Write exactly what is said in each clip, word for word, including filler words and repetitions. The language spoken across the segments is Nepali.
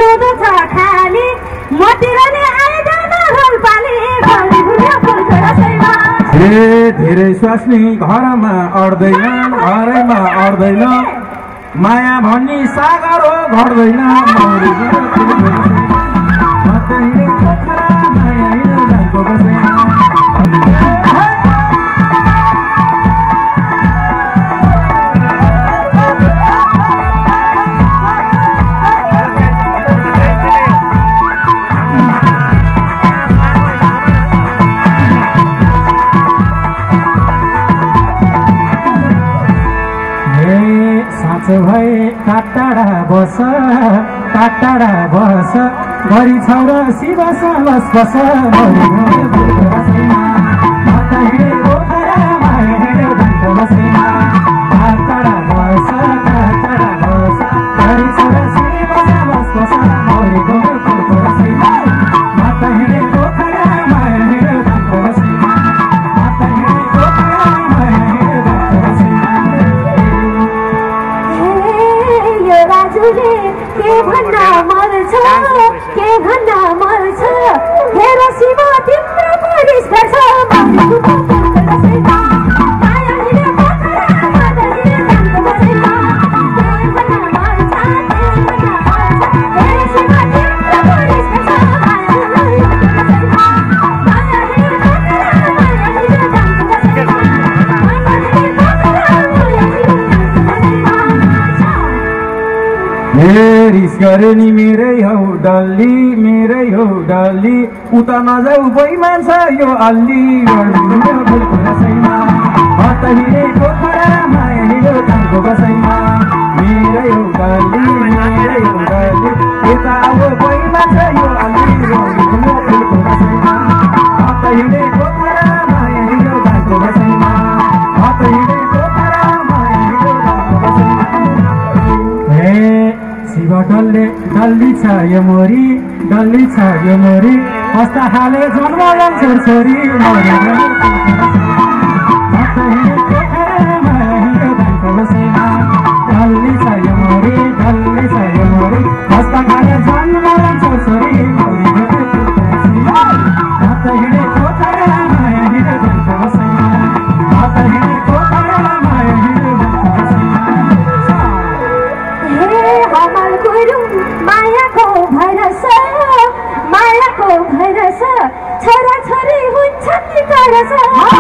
सिउँदो छ खाली मतिर नि आइदैन रोलपाली गल्ली भुल्यो फुलको रसैमा धेरै धेरै स्वास्नी घरमा अड्दैन घरैमा अड्दैन माया भन्ने सागर हो घट्दैन भए काटाडा बस काटाडा बस गरी छौरा शिवस बस बस काटाडा बस काटाडा बस गरी छौरा शिवस बस बस माता हिँडे पोखरा माया हिँडे दानको बसैमा माता हिँडे पोखरा माया हिँडे दानको बसैमा राजुले के भन्न मर्छ के भन्न मर्छ हेर शिव तिम्रो पुलिस गर्छ माया हिँडे पोखरा माता हिँडे दानको बसैमा के भन्न मर्छ के भन्न मर्छ हेर शिव तिम्रो पुलिस गर्छ माया हिँडे पोखरा माया हिँडे दानको बसैमा माया हिँडे पोखरा माया हिँडे दानको बसैमा रिस गरे नि मेरै हौ डल्ली मेरै हौ डल्ली उता नजाऊ बैमान छ यो अल्ली फुलको रसैमा मत हिँडे पोखरा माया हिँडो दानको बसैमा मेरै हौ डल्ली मेरै हौ डल्ली यता अब बैमान छ यो अल्ली फुलको रसैमा मत हिँडे पोखरा माया हिँडो दानको बसैमा मत हिँडे पोखरा माया हिँडो दानको बसैमा शिव डल्ले डल्ली छ यो मोरी डल्ली छ यो मोरी हस्ता खाले जन्मलन छोरछोरी डल्ली छ यो मोरी डल्ली छ यो मोरी हस्ता खाले जन्मलन छोरछोरी हिँडे पोखरा माया हिँडे दानको बसैमा माता हिँडे पोखरा माया हिँडे दानको बसैमा हमर गुरु मायाको भरस मायाको भरस छोरा छोरी हुन्छन् नि करस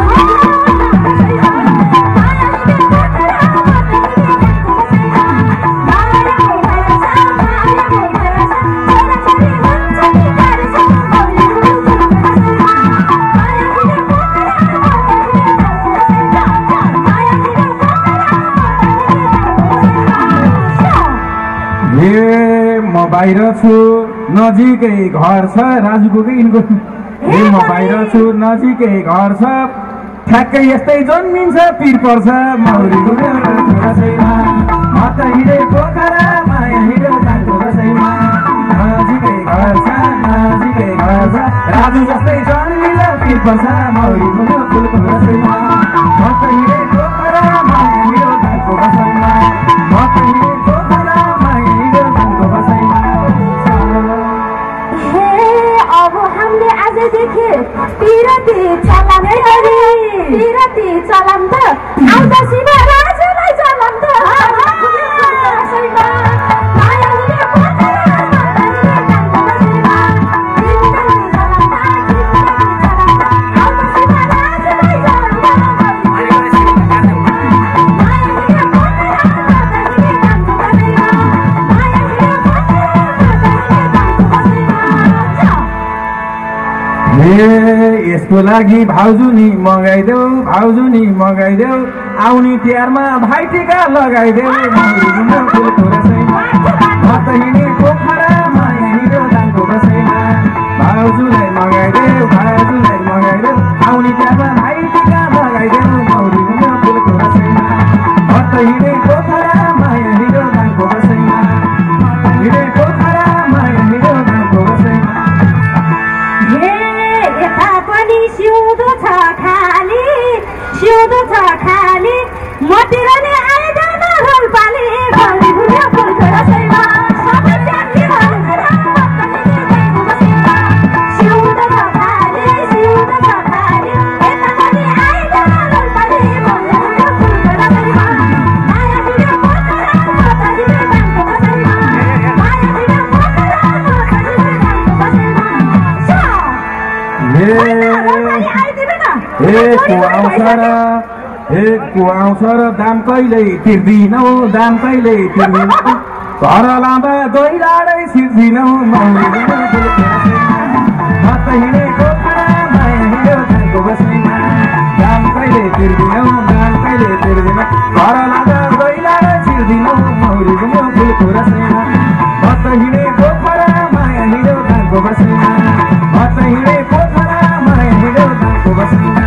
म बाहिर छु नजिकै घर छ राजुको कि यिनको ए म बाहिर छु नजिकै घर छ ठ्याक्कै यस्तै जन्मिन्छ पिर पर्छ मौरी रसैमा मत हिँडे पोखरा माया हिँडो दानको बसैमा नजिकै घर छ नजिकै घर छ राजु जस्तै जन्मिन्छ पिर पर्छ मौरी फुलको रसैमा मत हिँडे पोखरा माया हिँडो दानको बसैमा मत हिँडे पोखरा माया हिँडो दानको बसैमा अब हामीले आजदेखि पिरती चलाम गरी पिरती चलाम त आउँछ शिव राजुलाई चलाम त यसको लागि भाउजूनी मगाइदेऊ भाउजूनी मगाइदेऊ आउने तिहारमा भाइटिका लगाइदेऊ फुलको रसैमा मत हिँडे पोखरा माया हिँडो दानको बसैमा भाउजूलाई मगाइदेऊ भाउजूलाई मगाइदेऊ आउने तिहारमा भाइटिका लगाइदेऊ मौरी फुलको रसैमा मत हिँडे पोखरा माया हिँडो दानको बसैमा हिँडे पोखरा माया हिँडो दानको बसैमा सिउँदो छ खाली सिउँदो छ खाली मतिर नि आइदैन रोलपाली गल्ली भुल्यो फुलको रसैमा सबै को आउँछ र को आउँछ र दाम कहिले तिर्दिनौ दाम कहिले तिर्दिनौ घर लाँदा गइराडै सिर्दिनौ म त हिँडेको माया हिँड्यो धानको बसैमा दाम कहिले तिर्दिनौ दाम कहिले तिर्दिनौ घर लाँदा गइराडै सिर्दिनौ मौरी घुम्यो फुलको रसैमा म त हिँडेको माया हिँड्यो धानको बसैमा म त हिँडेको माया हिँड्यो धानको बसैमा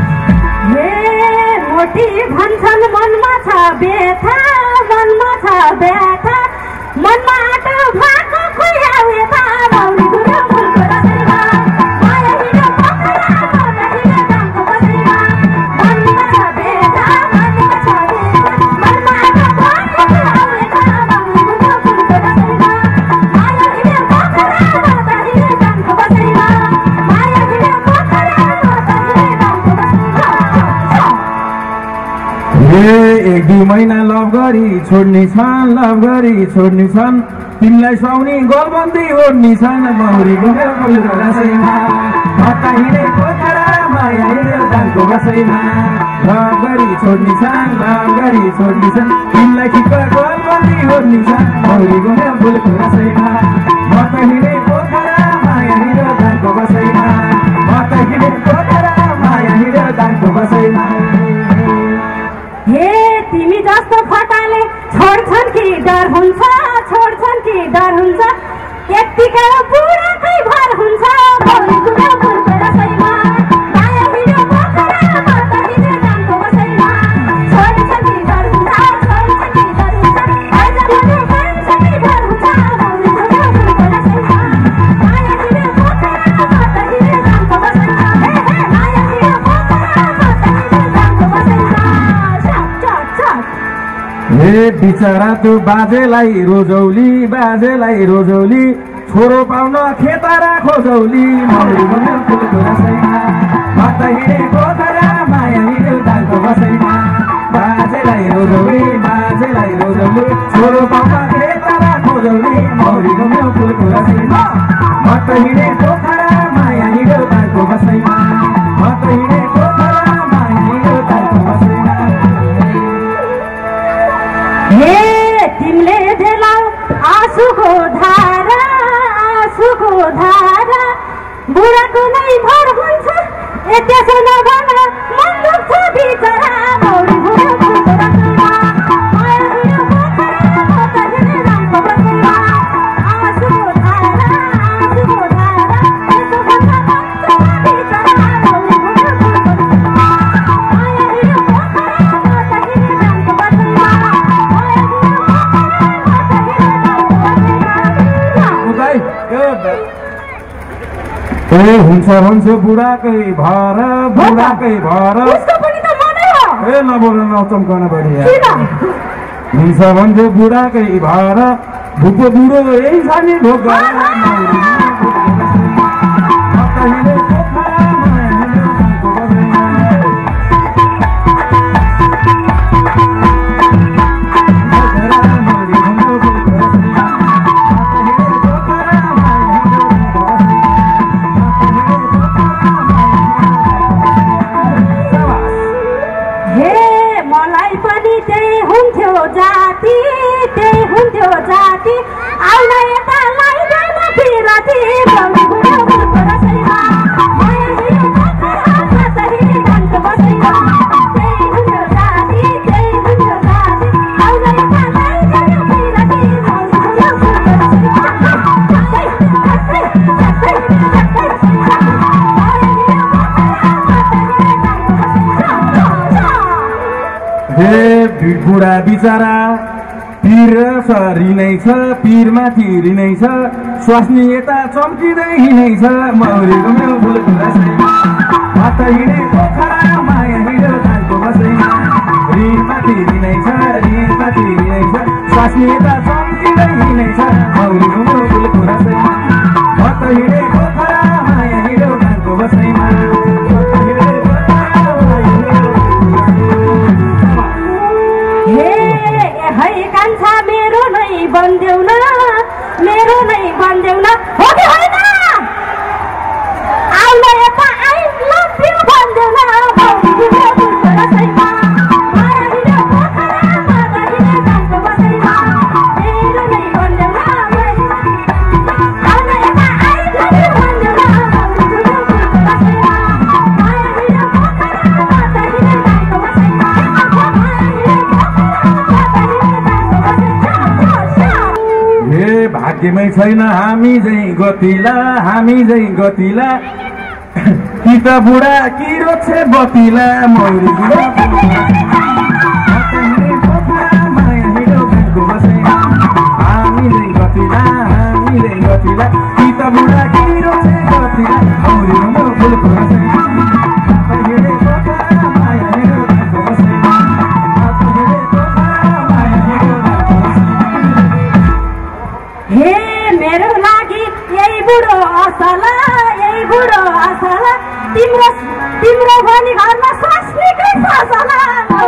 मोटी भन्छन् मनमा छ व्यथा मनमा छ व्यथा मनमा आटो भएको खोइ आउने त मौरी घुम्यो फुलको रसैमा माया हिँड्यो पोखरा माया हिँड्यो धानको बसैमा मनमा छ व्यथा मनमा छ व्यथा मनमा आटो भएको खोइ आउने त मौरी घुम्यो फुलको रसैमा माया हिँड्यो पोखरा माया हिँड्यो धानको बसैमा माया हिँड्यो पोखरा माया हिँड्यो धानको बसैमा एक दुई महिना लभ गरी छोड्ने छन् लभ गरी छोड्ने छन् तिमीलाई सुहाउने गोलबन्दी ओढ्ने छन् मौरी घुम्यो फुलको रसैमा म त हिँडेको माया हिँड्यो धानको बसैमा लभ गरी छोड्ने छन् लभ गरी छोड्ने छन् तिमीलाई ठिक्क गोलबन्दी ओढ्ने छन् मौरी घुम्यो फुलको रसैमा म त हिँडेको माया हिँड्यो धानको बसैमा म त हिँडेको माया हिँड्यो धानको बसैमा हे तिमी जस्तो फटाले छोड्छन् कि डर हुन्छ छोड्छन् कि डर हुन्छ यत्तिकै बुढाकै भर हुन्छ मौरी घुम्यो फुलको रसैमा माया हिँड्यो पोखरा माता हिँड्यो धानको बसैमा छोड्छन् कि डर हुन्छ छोड्छन् कि डर हुन्छ आज भने भन्छ कि डर हुन्छ मौरी घुम्यो फुलको रसैमा माया हिँड्यो पोखरा माता हिँड्यो धानको बसैमा हे हे माया हिँड्यो पोखरा माता हिँड्यो धानको बसैमा हे बिचरा त्यो बाजेलाई रोजौली बाजेलाई रोजौली छोरो पाउन खेतारा खोजौली मौरी घुम्यो फुलको रसैमा म त हिँडेको माया हिँड्यो धानको बसैमा बाजेलाई रोजौली बाजेलाई रोजौली छोरो पाउन खेतारा खोजौली मौरी घुम्यो फुलको रसैमा म त हिँडेको माया हिँड्यो धानको बसैमा म त हिँडेको माया हिँड्यो धानको बसैमा हे तिमीले देलाउ आँसुको धारा आँसुको धारा बुढाको नै भर हुन्छ ए त्यसो नभन मन दुख्छ बिचरा मौरी घुम्यो फुलको रसैमा माया हिँड्यो पोखरा माता हिँड्यो धानको बसैमा आँसुको धारा आँसुको धारा त्यसो भन्छ भन्छ बिचरा मौरी घुम्यो फुलको रसैमा माया हिँड्यो पोखरा माता हिँड्यो धानको बसैमा ए हुन्छ हुन्छ बुढाकै भर बुढाकै भर ए नबोल नचम्कन बढिया हुन्छ भन्छ बुढाकै भर भुको बुढो यही छ नि ढोक जाति त्यही हुन्थ्यो जाति आउन यता लाइदैन पिरती मौरी घुम्यो फुलको रसैमा माया हिँड्यो पोखरा माता हिँड्यो धानको बसैमा त्यही हुन्थ्यो जाति त्यही हुन्थ्यो जाति आउन यता लाइदैन पिरती मौरी घुम्यो फुलको रसैमा हे बुढा बिचरा पीर सरिनै छ पीरमाथि रिनै छ स्वास्नी यता चम्किँदै हिँडै छ मौरी घुम्यो फुलको रसैमा म त हिँडेको माया हिँड्यो धानको बसैमा रिमाथि रिनै छ रिमाथि रिनै छ स्वास्नी यता चम्किँदै हिँडै छ मौरी घुम्यो फुलको रसैमा म त हिँडेको माया हिँड्यो धानको बसैमा है कान्छा मेरो नै बन्देऊ न मेरो नै बन्देऊ न हो कि होइन आउन यता कुनै छैन हामी झैँ गतिला हामी झैँ गतिला कि त बुढा कि रोज्छे बतिला मौरी माया हिँडो गानको बसे हामी झैँ गतिला हामी झैँ गतिला कि त बुढा कि रोज्छे बतिला मौरी फुलको बसे हे मेरो लागि यही बुढो असला यही बुढो असला तिम्रो तिम्रो पनि घरमा स्वास्नीकै असला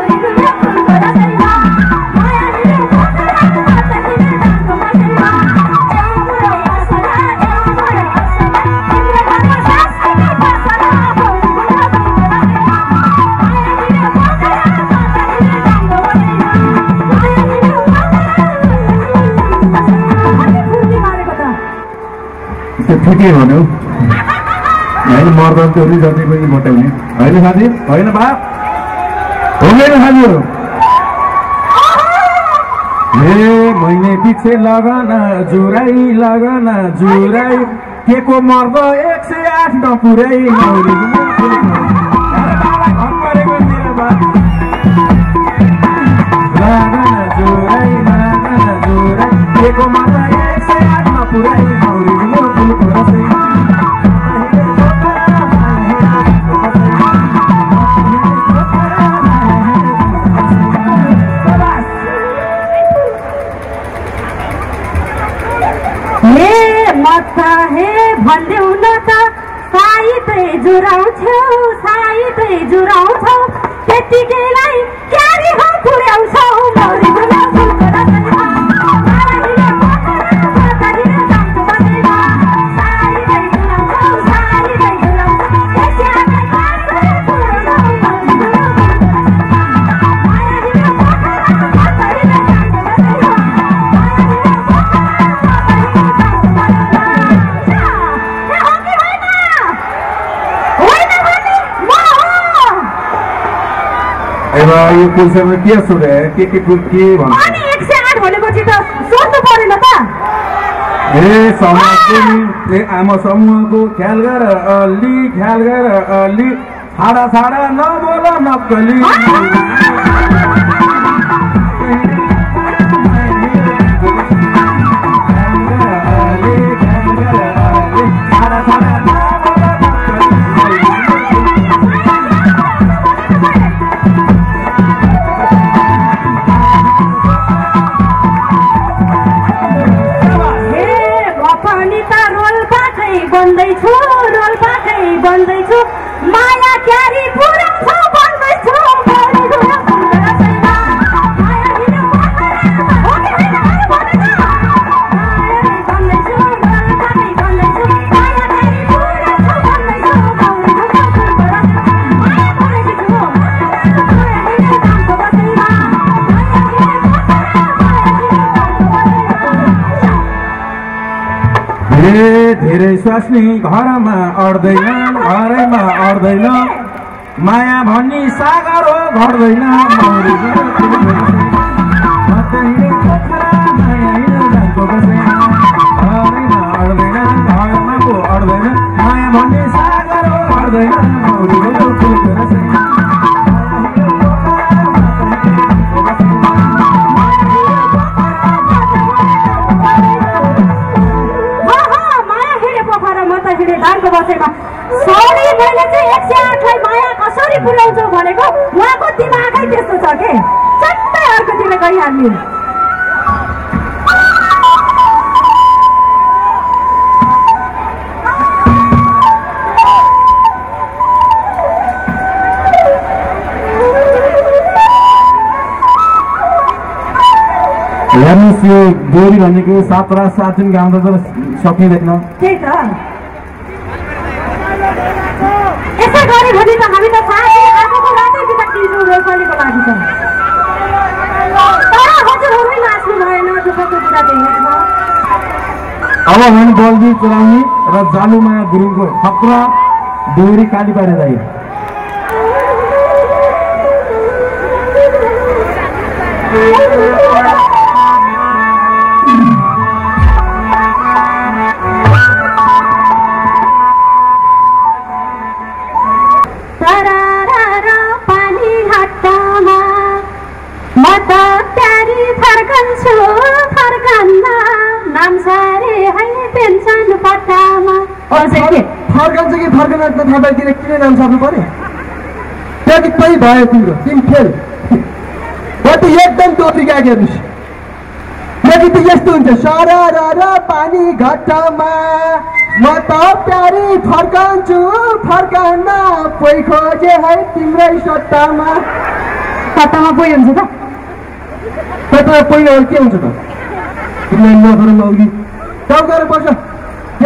ठिकै भन्यो होइन मर्दा त्यो जति पनि मोटाउने होइन साथी होइन बा होइन साथी हे महिने पछि लगन जुराई लगन जुराई के को मर्दो एक सय आठ नपुरै लगन जुराई लगन जुराई के को मर्दो एक सय आठ नपुरै भन्देऊ न त साइतै जुराउँछौ साइतै जुराउँछौ त्यतिकैलाई क्यारी हो पुर्याउँछौ मौरी यो पुरुषमा के सोधे के के के भन्छ अनि एक सय आठ भनेपछि त सोध्नु परेन त ए समाजको नि आमा समूहको ख्याल गर अलि ख्याल गर अलि छाडा छाडा नबोल नक्कली बन्दैछु रोल्पाकै बन्दैछु माया क्यारी पुऱ्याउँछ बन्दैछु धेरै स्वास्नी घरमा अड्दैन घरैमा अड्दैन माया भन्ने सागर हो घट्दैन घरैमा अड्दैन घरमा पो अड्दैन माया भन्ने सागर हो घट्दैन धानको बसेमा सरी मैले चाहिँ एक सय आठलाई माया कसरी पुर्याउँछु भनेको उहाँको दिमागै त्यस्तो छ के चट्टै अर्कोतिर गइहाल्ने हेर्नुहोस् यो डोरी भनेको सात रात सात दिन गाउँदा त सकिँदैन त्यही त यसै गऱ्यो भने त हामी त साथी आजको रातै बिताइदिन्छौँ रोल्पालीको लागि त तर हजुरहरू नाच्नु भएन दुःखको कुरा देखेको अब हामी बल्दी चलाउने र जालुमाया गुरुङको फक्र डोरी काली पारेर आयो के फर्कन्छ कि फर्कन त थाहा भएतिर किन नाम सक्नु पर्यो त्यतिकै भयो तिम्रो तिमी फेल बटु एकदम टोपी गएको हेर्नुहोस् यो गीत यस्तो हुन्छ सरर पानी घट्टामा म त प्यारी फर्कन्छु फर्कन पोइ खोजे है तिम्रै सट्टामा सट्टामा पोइ हुन्छ त सट्टामा पोइ के हुन्छ त तिमीलाई नगरौँ अघि टाउ गरेर बस्छ